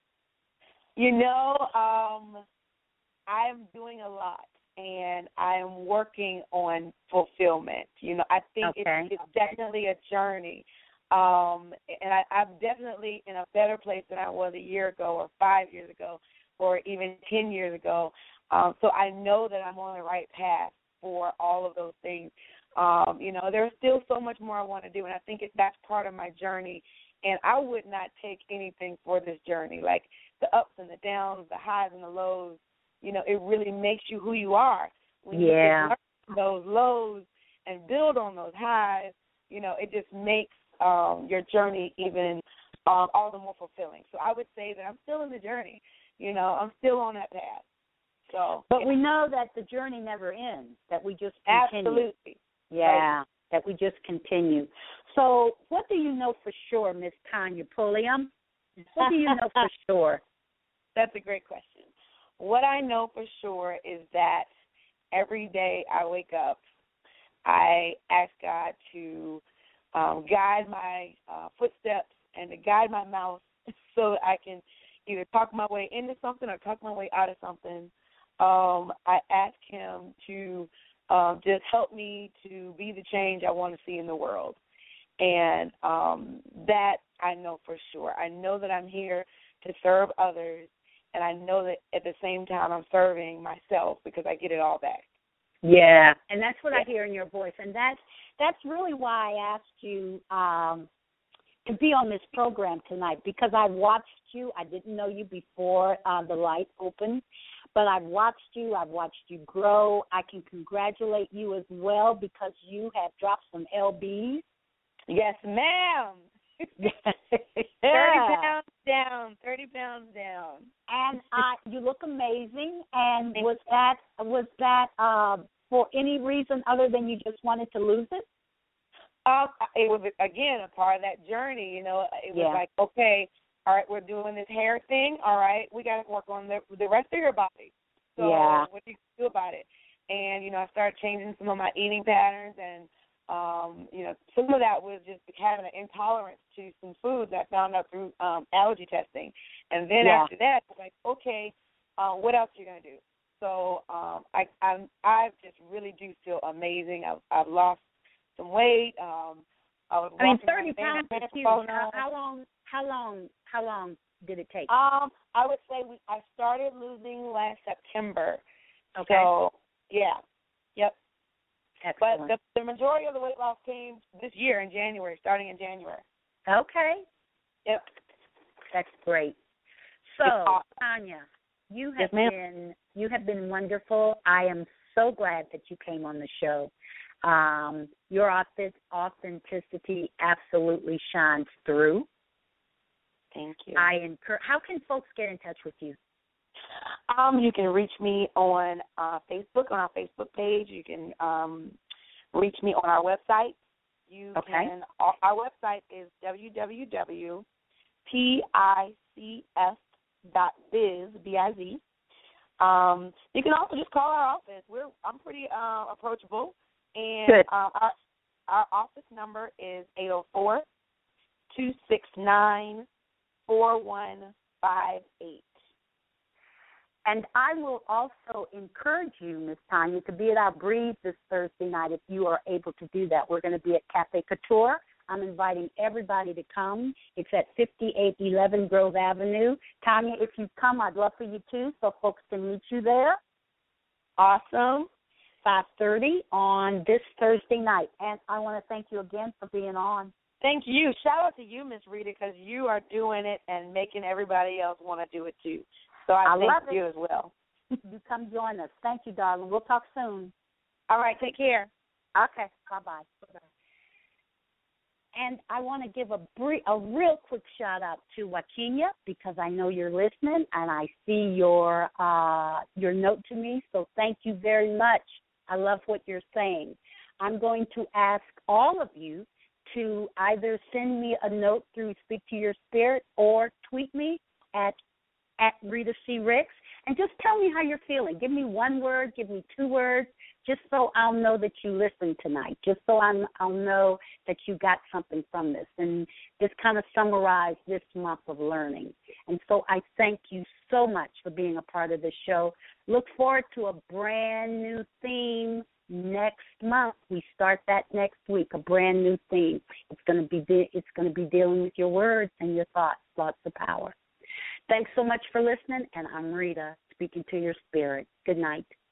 You know, um, I am doing a lot. And I am working on fulfillment. You know, I think okay. it's, it's definitely a journey. Um, and I, I'm definitely in a better place than I was a year ago or five years ago or even ten years ago. Um, so I know that I'm on the right path for all of those things. Um, you know, there's still so much more I want to do, and I think it, that's part of my journey. And I would not take anything for this journey, like the ups and the downs, the highs and the lows. You know, it really makes you who you are. When yeah. you learn those lows and build on those highs, you know, it just makes um, your journey even um, all the more fulfilling. So I would say that I'm still in the journey. You know, I'm still on that path. So, But yeah. we know that the journey never ends, that we just continue. Absolutely. Yeah, right. That we just continue. So what do you know for sure, Miss Tonya Pulliam? What do you know for sure? That's a great question. What I know for sure is that every day I wake up, I ask God to um, guide my uh, footsteps and to guide my mouth so that I can either talk my way into something or talk my way out of something. Um, I ask Him to uh, just help me to be the change I want to see in the world. And um, that I know for sure. I know that I'm here to serve others. And I know that at the same time I'm serving myself because I get it all back. Yeah, and that's what yeah. I hear in your voice. And that's, that's really why I asked you um, to be on this program tonight, because I watched you. I didn't know you before uh, the light opened, but I've watched you. I've watched you grow. I can congratulate you as well because you have dropped some L Bs. Yes, ma'am. thirty yeah. pounds down, thirty pounds down. And uh, you look amazing. And was that was that uh, for any reason other than you just wanted to lose it? Uh, it was, again, a part of that journey. You know, it was yeah. like, okay, all right, we're doing this hair thing. All right, we got to work on the, the rest of your body. So yeah. what do you do about it? And, you know, I started changing some of my eating patterns and, Um, you know, some of that was just having an intolerance to some foods I found out through um, allergy testing. And then yeah. after that, it's like, okay, uh, what else are you going to do? So um, I I'm, I just really do feel amazing. I've, I've lost some weight. Um, I was I mean, thirty pounds is huge. How, how long? How long? How long did it take? Um, I would say we, I started losing last September. Okay. So yeah, yep. Excellent. But the, the majority of the weight loss came this year in January, starting in January. Okay. Yep. That's great. So, awesome. Tonya, you have yes, ma'am. been you have been wonderful. I am so glad that you came on the show. Um, your authenticity absolutely shines through. Thank you. I encourage. How can folks get in touch with you? Um, you can reach me on uh, Facebook, on our Facebook page. You can um, reach me on our website. You okay. can. Our, our website is w w w dot pics dot biz, B I Z. Um, you can also just call our office. We're I'm pretty uh, approachable, and Good. Uh, our our office number is eight zero four, two six nine, four one five eight. And I will also encourage you, Miz Tonya, to be at our Breathe this Thursday night if you are able to do that. We're going to be at Cafe Couture. I'm inviting everybody to come. It's at fifty-eight eleven Grove Avenue. Tonya, if you come, I'd love for you to, so folks can meet you there. Awesome. five thirty on this Thursday night. And I want to thank you again for being on. Thank you. Shout out to you, Miss Rita, because you are doing it and making everybody else want to do it too. So I, I thank love you it. as well. You come join us. Thank you, darling. We'll talk soon. All right. Take care. Okay. Bye-bye. And I want to give a brief, a real quick shout-out to Wakenya because I know you're listening, and I see your uh, your note to me, so thank you very much. I love what you're saying. I'm going to ask all of you to either send me a note through Speak to Your Spirit or tweet me at, at Rita C. Ricks, and just tell me how you're feeling. Give me one word, give me two words, just so I'll know that you listened tonight, just so I'm, I'll know that you got something from this, and just kind of summarize this month of learning. And so I thank you so much for being a part of this show. Look forward to a brand new theme next month. We start that next week, a brand new theme. It's going to be de- it's going to be dealing with your words and your thoughts, lots of power. Thanks so much for listening, and I'm Rita, speaking to your spirit. Good night.